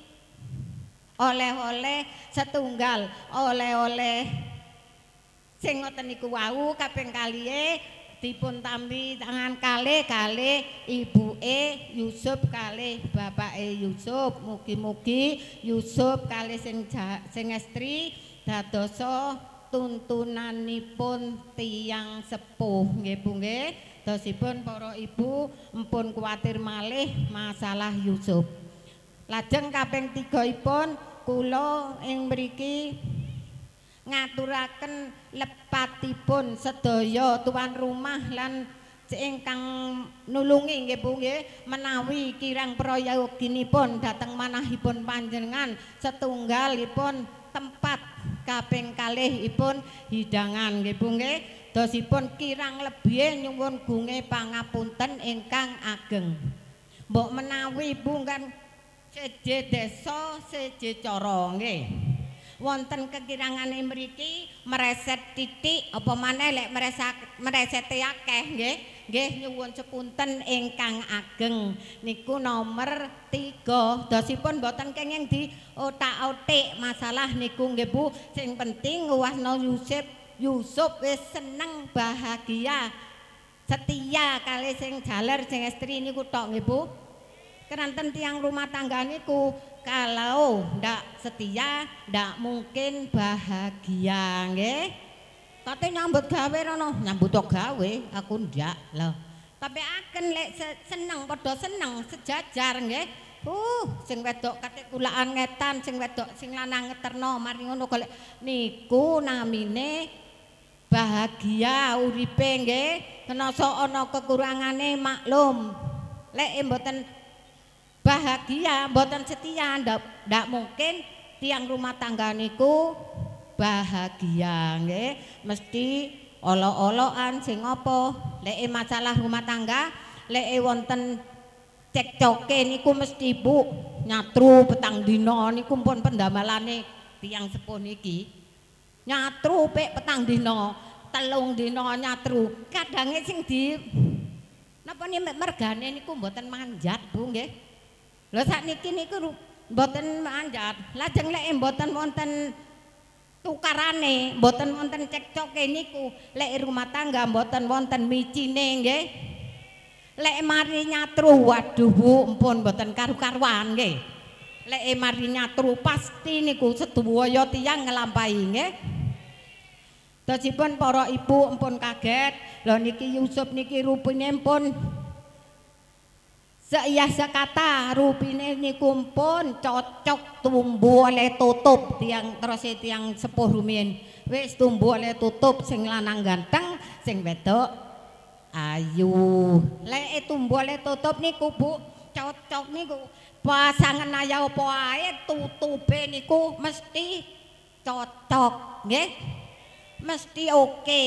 oleh-oleh setunggal, oleh-oleh sing ngoten niku wau kaping kalih dipun tampi tangan kalih ibuke Yusuf kalih bapake Yusuf. Mugi-mugi Yusuf kalih sing estri dadosa tuntunanipun tiyang sepuh nggih Bu nggih. Dosipun para ibu empun kuwatir malih masalah Yusuf. Lajeng kaping 3ipun kula ing mriki ngaturaken lepatipun sedaya tuan rumah lan ingkang nulungi nggih Bu nggih, menawi kirang prayoginipun dhateng manahipun panjenengan setunggalipun tempat kaping kalihipun hidangan nggih Bu nggih. Dosipun kirang lebih nyuwun gunge pangapunten ingkang ageng. Mbok menawi Bu kan seje desa seje cara nggih. Wonten kekirangane mriki mereset titik apa maneh lek meresete akeh nggih. Nggih nyuwun sepunten ingkang ageng niku nomor 3. Dosipun boten kenging di otak-otik masalah niku nggih Bu. Sing penting nguwasno Yusuf wis seneng bahagia setia kali sing jaler sing estri niku tok nggih Bu. Keranten tiang rumah tangga niku kalau ndak setia ndak mungkin bahagia nggih. Kate nyambut gawe rono, nyambut gawe aku ndak lho. Tapi aken lek seneng padha seneng sejajar nggih. Sing wedok kate kulaan ngetan, sing wedok sing lanang ngeterno mari ngono golek niku namine bahagia uripe nggih. Kenasa ana kekurangane maklum. Lek mboten bahagia bahagia, mboten setia, ndak mungkin tiang rumah tangga niku bahagia nggih. Mesti olo-oloan sing apa? Lek masalah rumah tangga, lek wonten cekcoke niku mesti Bu nyatru petang dina niku pun pendamelane tiang sepuh niki. Nyatru pek petang dina, 3 dina nyatru. Kadange sing di napa nih mergane niku mboten manjat Bu nggih. Lha sakniki niku mboten manjat. Lajeng lek mboten wonten tukarane, mboten wonten cekcoke niku, lek rumah tangga mboten wonten micine nggih. Lek mari nyatru waduh Bu mpun mboten karu-karuan nggih. Lek mari nyatru pasti niku sedaya tiyang nglampahi nggih. Dosipun para ibu empun kaget, lho niki Yusuf niki rupine pun seiyah sekata rupine niku pun cocok tumbuh oleh tutup tiang terus tiang sepuh rumiyin. Wis tumbuh oleh tutup sing lanang ganteng, sing wedok ayu. Lek tumbuh oleh tutup niku Bu, cocok niku pasangan aya apa ae tutupe niku mesti cocok nggih. Mesti oke.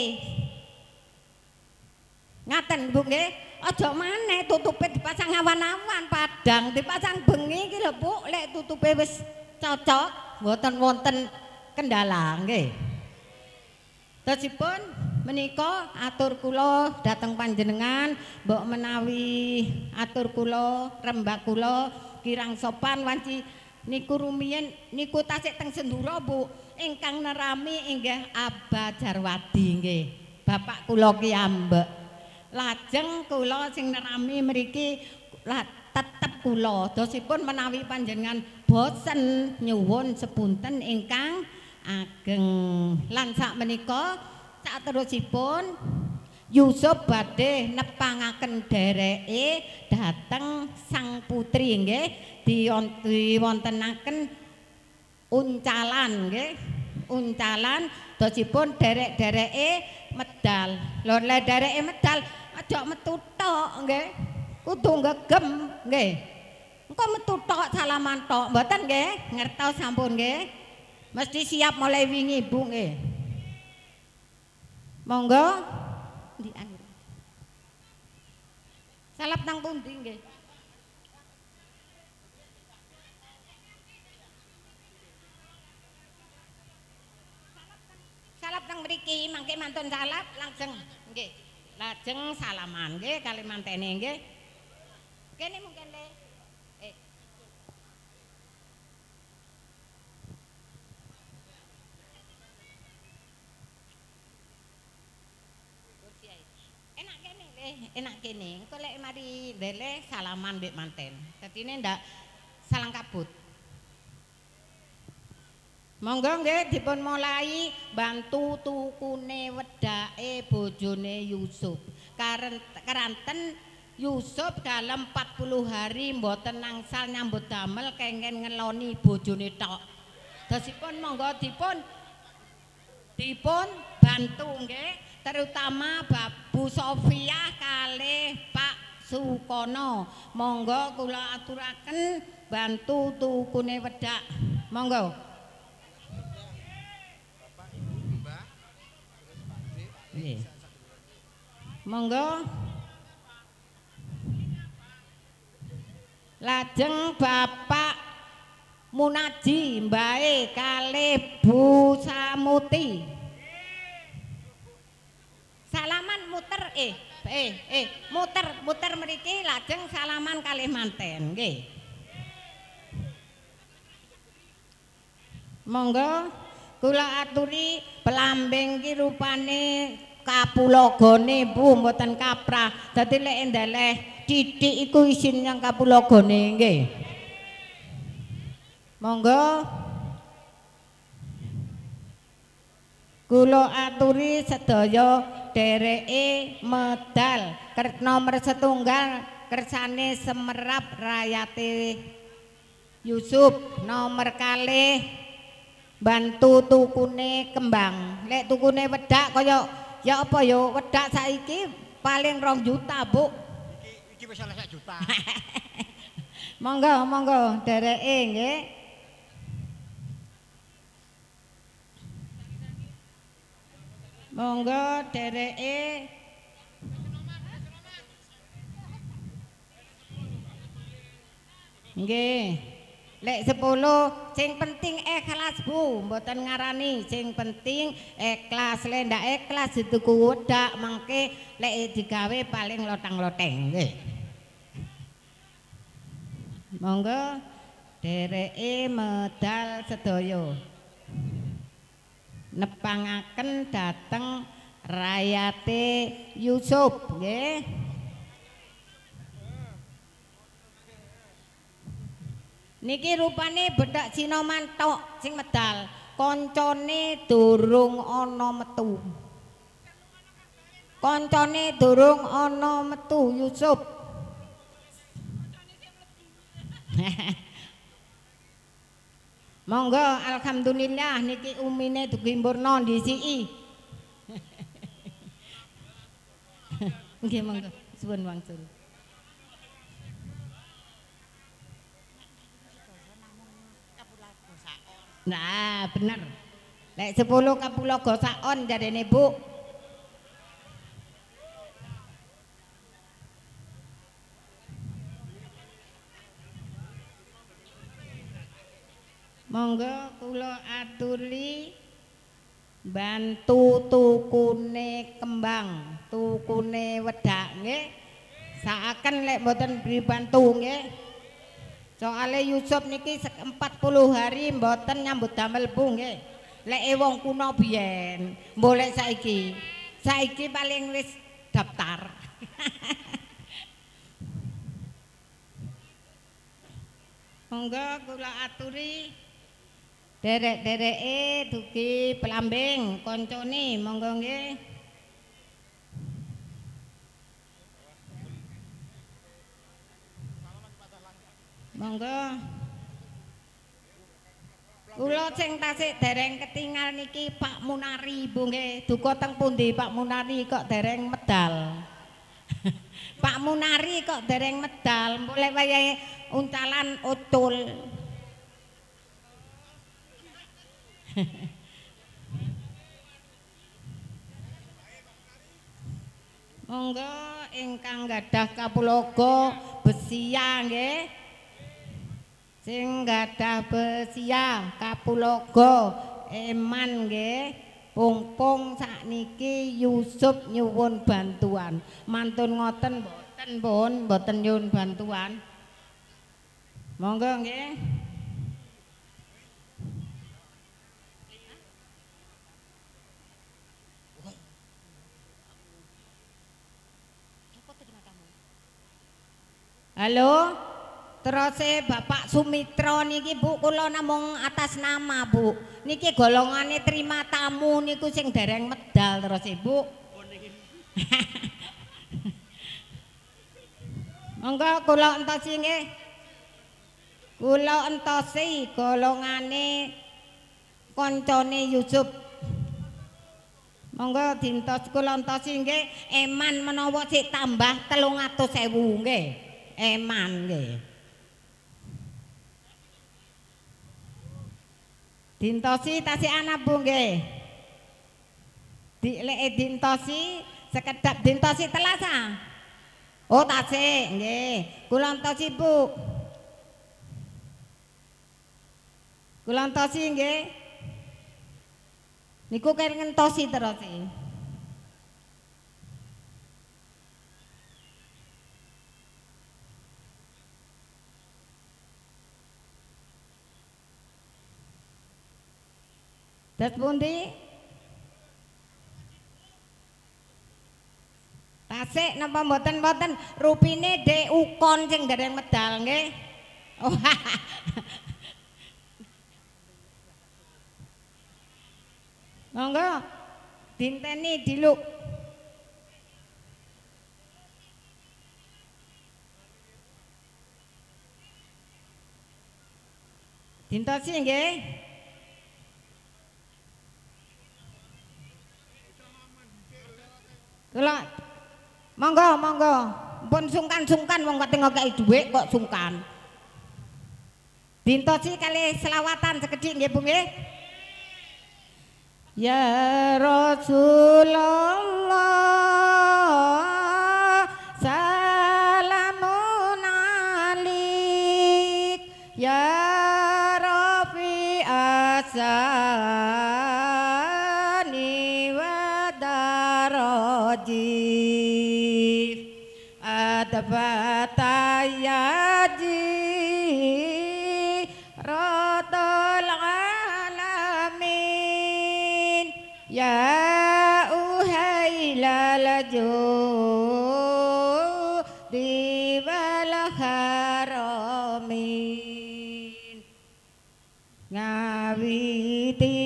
Ngaten Bu nggih. Aja maneh tutupe dipasang awan-awan padang, dipasang bengi iki lho Bu, lek tutupe wis cocok, mboten wonten kendala nggih. Dosipun menika atur kula dhateng panjenengan, mbok menawi atur kula, rembak kula kirang sopan wanci niku rumiyin niku tasik teng Sendura Bu. Ingkang nerami inggih Abah Jarwadi nggih. Bapak kula ki ambek. Lajeng kula sing nerami mriki tetep kula. Dosipun menawi panjenengan bosen nyuwun sepunten ingkang ageng. Lan sak menika saterusipun Yusuf badhe nepangaken dereke dhateng sang putri nggih diwontenaken uncalan nggih. Uncalan dosipun derek-dereke medal. Lho lek dereke medal aja metu tok nggih. Kudu gegem nggih. Engko metu tok salaman tok mboten nggih? Ngertos sampun nggih. Mesti siap mulai wingi Bu nggih. Monggo ndi angger. Salap nang pundi nggih? Salap nang mriki mangke mantun salap langsung nggih. Lajeng salaman nggih kali mantene nggih. Kene mungkin le. Enak kene le, enak kene. Engko lek mari ndele salaman mbek manten. Dadine ndak salang kabut. Monggo nggih dipun mulai bantu tukune wedake bojone Yusuf. Karanten Yusuf dalam 40 hari mboten nangsal nyambut damel kengken ngeloni bojone tok. Dosipun monggo dipun bantu nggih terutama Babu Sofia kalih Pak Sukono. Monggo kula aturaken bantu tukune wedak. Monggo. Monggo. Lajeng Bapak Munaji mbae kalih Bu Samuti. Salaman muter muter mriki lajeng salaman kalih manten nggih. Monggo kula aturi pelambing ki rupane kapulogone Bu mboten kaprah. Dadi lek ndeleh titik iku isin yang kapulogone nggih. Monggo kula aturi sedaya dereke medal nomor 1 kersane semerap rakyate Yusuf. Nomor kalih bantu tukune kembang. Lek tukune wedak kaya ya apa ya wedak saiki paling 2 juta Bu. Iki wis 1 juta. Monggo monggo dereke nggih. Monggo dereke. Nggih. Lek 10 sing penting ikhlas Bu, mboten ngarani sing penting ikhlas. Lek ndak ikhlas dituku wedak mangke lek digawe paling lotang-loteng nggih. Monggo dereke medal sedaya. Nepangaken dhateng rayate Yusuf nggih. Niki rupane bedak Cina mantok sing medal, koncone durung ana metu. Koncone durung ana metu Yusuf. Monggo alhamdulillah niki umine dugi mburna ndisiki. Nggih monggo suwun wangsul. Nah, bener. Lek 10 Kapulaga Saon jarene Bu. Monggo kula aturi bantu tukune kembang, tukune wedak nggih. Saaken lek mboten dibantu nggih. Soale Yusuf niki 40 hari mboten nyambut damel Bu nggih. Lek wong kuno biyen, boleh saiki. Saiki paling wis daftar. Monggo kula aturi derek-dereke dugi pelambing koncone monggo nggih. Monggo. Kula sing tasik dereng ketingal niki Pak Munari Bu nggih. Duka teng pundi Pak Munari kok dereng medal. Pak Munari kok dereng medal, mulai wayahe uncalan ucul. Monggo ingkang gadah kapulaga Besia nggih. Sing gadah Besia kapulaga Eman nggih. Pungpung sakniki Yusuf nyuwun bantuan. Mantun ngoten mboten pun mboten nyuwun bantuan. Monggo nggih. Halo. Terus Bapak Sumitra niki Bu kula namung atas nama Bu. Niki golongane terima tamu niku sing dereng medal terus Bu. Monggo kula entosi nggih. Kula entosi golongane koncone Yusuf. Monggo dintos kula entosi nggih. Eman menawa sik tambah 300.000 nggih. Eman nggih. Dintosi tasih ana Bu nggih. Dileke dintosi sekedap dintosi telasa. Oh tasih nggih. Kula entosi Bu. Kula entosi nggih. Niku kene ngentosi terus iki. Das pundi? Tasik napa mboten-mboten rupine Dek Ukon sing dereng medal nggih. Oh. Monggo dinteni diluk. Dintosi nggih. Kula monggo monggo pun sungkan-sungkan wong kate ngekeki dhuwit kok sungkan. Bintosi kali selawatan sekedhik nggih Bu nggih. Ya Rasulullah salamun alik ya Rafi asani wa darajif adabata yaji Ratul alamin ya uhailal judi wal haramin ngawiti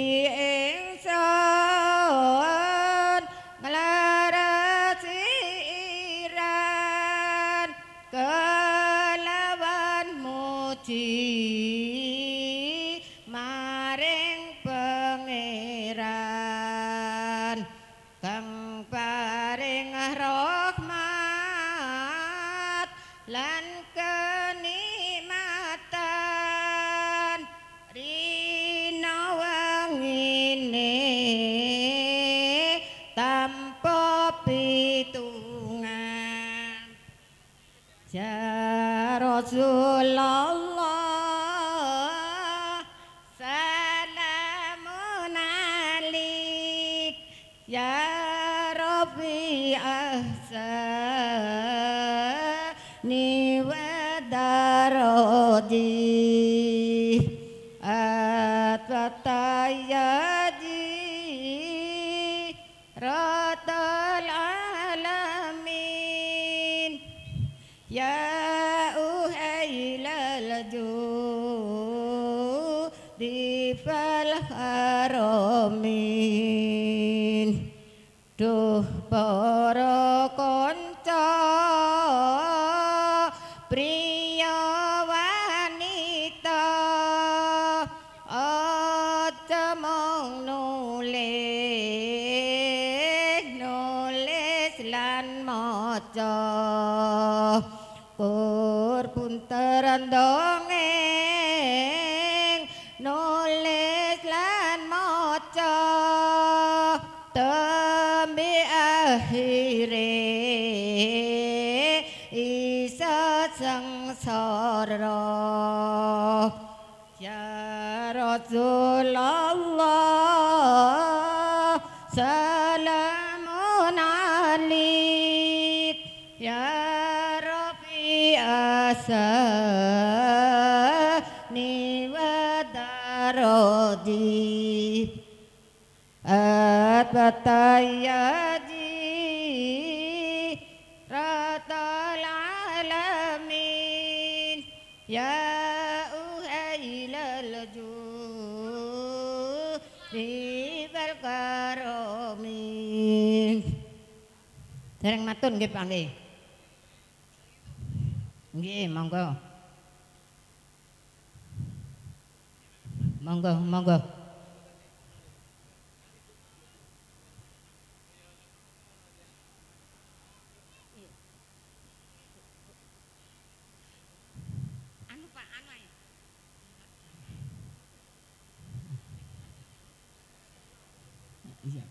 ingsun nglarasi iran kelawan muji maring pangeran kang paring rahmat lan kenikmatan rina wangine tanpa pitungan ya Rasulullah salamun alik ya Rabbi ahsani wa darajih at-tayyadi ratal alamin ya uhailal judi fal haramin duh para kanca priya wanita aja mung nulis lan maca pur punteran dongeng nulis lan maca tembe akhire isa sengsara ya Rasulullah salamun alik ya Rabbi asani wa darajih at-tayyadi ratal alamin ya uhailal judi wal karamin dereng matun nggih Pak nggih. Nggih, monggo. Monggo, monggo. Anu Pak, anu ae. Iya.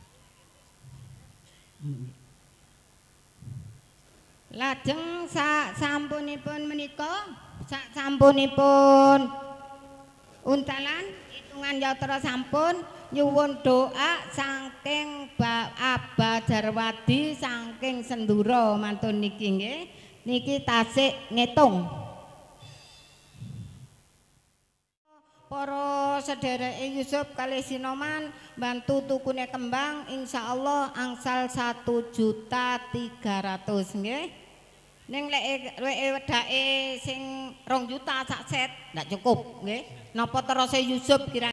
Lajeng sampunipun menika sampunipun untalan hitungan yatra sampun nyuwun doa saking Abah Jarwadi saking Senduro mantun niki nggih niki tasik ngitung para sedereke Yusuf kalih Sinoman bantu tukune kembang insyaallah angsal 1.300.000 nggih. Ning lek wedake sing 2 juta sak set ndak cukup nggih. Napa terose Yusuf kira